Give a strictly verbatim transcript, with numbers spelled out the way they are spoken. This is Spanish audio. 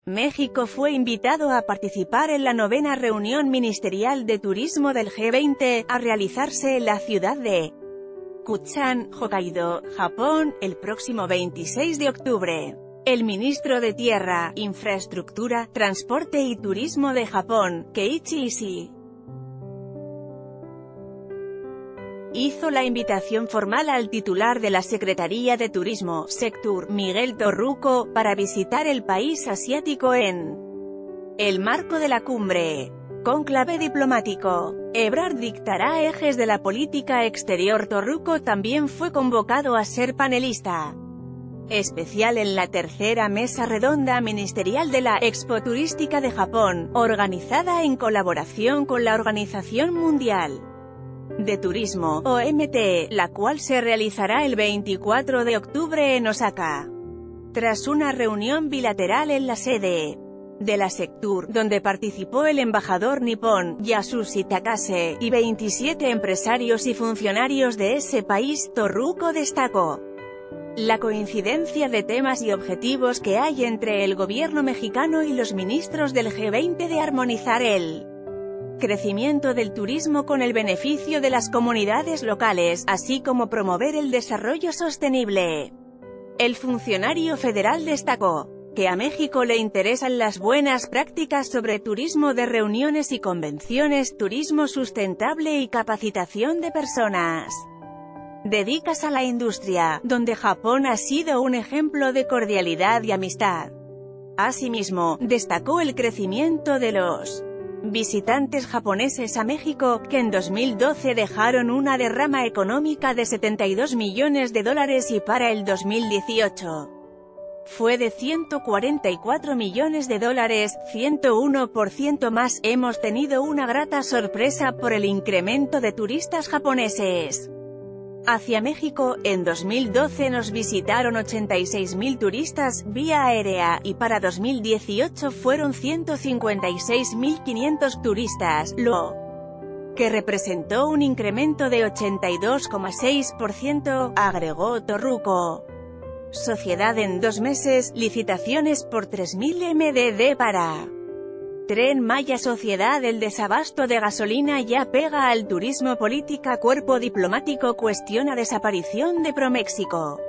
México fue invitado a participar en la novena reunión ministerial de turismo del G veinte, a realizarse en la ciudad de Kunshan, Hokkaido, Japón, el próximo veintiséis de octubre. El ministro de Tierra, Infraestructura, Transporte y Turismo de Japón, Keiichi Ishii, hizo la invitación formal al titular de la Secretaría de Turismo, Sectur, Miguel Torruco, para visitar el país asiático en el marco de la cumbre. Cónclave diplomático. Ebrard dictará ejes de la política exterior. Torruco también fue convocado a ser panelista especial en la tercera mesa redonda ministerial de la Expo Turística de Japón, organizada en colaboración con la Organización Mundial de Turismo, O M T, la cual se realizará el veinticuatro de octubre en Osaka. Tras una reunión bilateral en la sede de la Sectur, donde participó el embajador nipón, Yasushi Takase, y veintisiete empresarios y funcionarios de ese país, Torruco destacó la coincidencia de temas y objetivos que hay entre el gobierno mexicano y los ministros del G veinte de armonizar el crecimiento del turismo con el beneficio de las comunidades locales, así como promover el desarrollo sostenible. El funcionario federal destacó que a México le interesan las buenas prácticas sobre turismo de reuniones y convenciones, turismo sustentable y capacitación de personas dedicadas a la industria, donde Japón ha sido un ejemplo de cordialidad y amistad. Asimismo, destacó el crecimiento de los visitantes japoneses a México, que en dos mil doce dejaron una derrama económica de setenta y dos millones de dólares y para el dos mil dieciocho fue de ciento cuarenta y cuatro millones de dólares, ciento uno por ciento más. Hemos tenido una grata sorpresa por el incremento de turistas japoneses hacia México. En dos mil doce nos visitaron ochenta y seis mil turistas, vía aérea, y para dos mil dieciocho fueron ciento cincuenta y seis mil quinientos turistas, lo que representó un incremento de ochenta y dos coma seis por ciento, agregó Torruco. Sociedad en dos meses, licitaciones por tres mil M D D para Tren Maya. Sociedad. El desabasto de gasolina ya pega al turismo. Política. Cuerpo diplomático cuestiona desaparición de ProMéxico.